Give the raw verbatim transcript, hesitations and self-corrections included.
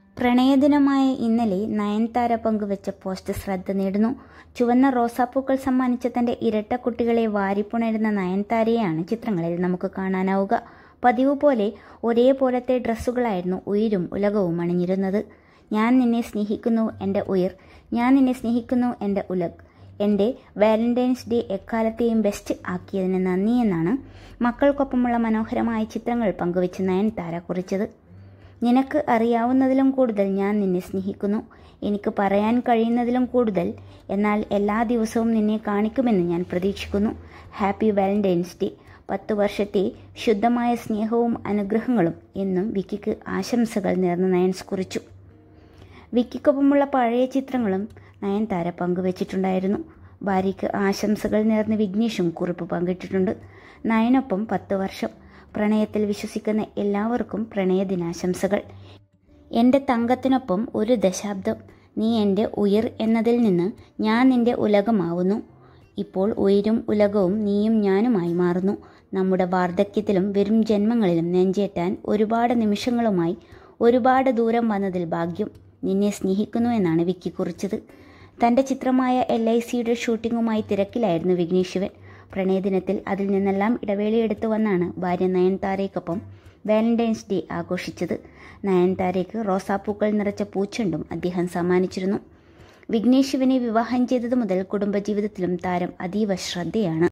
പ്രണയദിനമായ ഇന്നലെ നയൻതാര പങ്കുവച്ച പോസ്റ്റ് ശ്രദ്ധ നേടുന്നു. ചുവന്ന റോസാപ്പൂക്കൾ സമ്മാനിച്ച തന്റെ ഇരട്ട കുട്ടികളെ വാരിപ്പുണരുന്ന നയൻതാരയെയാണ് ചിത്രങ്ങളിൽ നമുക്ക് കാണാനാവുക. പതിവ് പോലെ ഒരേപോലത്തെ ഡ്രസ്സുകളായിരുന്നു ഉയിരും ഉലകവും അണിഞ്ഞിരുന്നത്. ഞാൻ നിന്നെ സ്നേഹിക്കുന്നു എൻ്റെ ഉയിർ, ഞാൻ നിന്നെ സ്നേഹിക്കുന്നു എൻ്റെ ഉലക്, എൻ്റെ വാലന്റൈൻസ് ഡേ എക്കാലത്തെയും ബെസ്റ്റ് ആക്കിയതിന് നന്ദി എന്നാണ് മക്കൾക്കൊപ്പമുള്ള മനോഹരമായ ചിത്രങ്ങൾ പങ്കുവെച്ച് നയൻതാര കുറിച്ചത്. നിനക്ക് അറിയാവുന്നതിലും കൂടുതൽ ഞാൻ നിന്നെ സ്നേഹിക്കുന്നു, എനിക്ക് പറയാൻ കഴിയുന്നതിലും കൂടുതൽ, എന്നാൽ എല്ലാ ദിവസവും നിന്നെ കാണിക്കുമെന്ന് ഞാൻ പ്രതീക്ഷിക്കുന്നു. Happy Valentine's day. പത്തു വർഷത്തെ ശുദ്ധമായ സ്നേഹവും അനുഗ്രഹങ്ങളും എന്നും വിക്കിക്ക് ആശംസകൾ നേർന്ന് നയൻസ് കുറിച്ചു. വിക്കിക്കൊപ്പമുള്ള പഴയ ചിത്രങ്ങളും നയൻതാര പങ്കുവച്ചിട്ടുണ്ടായിരുന്നു. ഭാര്യയ്ക്ക് ആശംസകൾ നേർന്ന് വിഘ്നേഷും കുറിപ്പ് പങ്കിട്ടിട്ടുണ്ട്. നയനൊപ്പം പത്ത് വർഷം. പ്രണയത്തിൽ വിശ്വസിക്കുന്ന എല്ലാവർക്കും പ്രണയദിനാശംസകൾ. എൻ്റെ തങ്കത്തിനൊപ്പം ഒരു ദശാബ്ദം. നീ എൻ്റെ ഉയിർ എന്നതിൽ നിന്ന് ഞാൻ നിൻ്റെ ഉലകമാവുന്നു. ഇപ്പോൾ ഉയിരും ഉലകവും നീയും ഞാനുമായി മാറുന്നു. നമ്മുടെ വാർദ്ധക്യത്തിലും വരും ജന്മങ്ങളിലും നെഞ്ചേറ്റാൻ ഒരുപാട് നിമിഷങ്ങളുമായി ഒരുപാട് ദൂരം വന്നതിൽ ഭാഗ്യം. നിന്നെ സ്നേഹിക്കുന്നു എന്നാണ് വിക്കി കുറിച്ചത്. തൻ്റെ ചിത്രമായ എൽ ഐ സിയുടെ ഷൂട്ടിങ്ങുമായി തിരക്കിലായിരുന്നു വിഘ്നേഷ് ശിവൻ. പ്രണയദിനത്തിൽ അതിൽ നിന്നെല്ലാം ഇടവേളയെടുത്തു വന്നാണ് ഭാര്യ നയൻതാരയ്ക്കൊപ്പം വാലന്റൈൻസ് ഡേ ആഘോഷിച്ചത്. നയൻതാരയ്ക്ക് റോസാപ്പൂക്കൾ നിറച്ച പൂച്ചെണ്ടും അദ്ദേഹം സമ്മാനിച്ചിരുന്നു. വിഘ്നേഷ് ശിവനെ വിവാഹം ചെയ്തതു മുതൽ കുടുംബജീവിതത്തിലും താരം അതീവ ശ്രദ്ധയാണ്.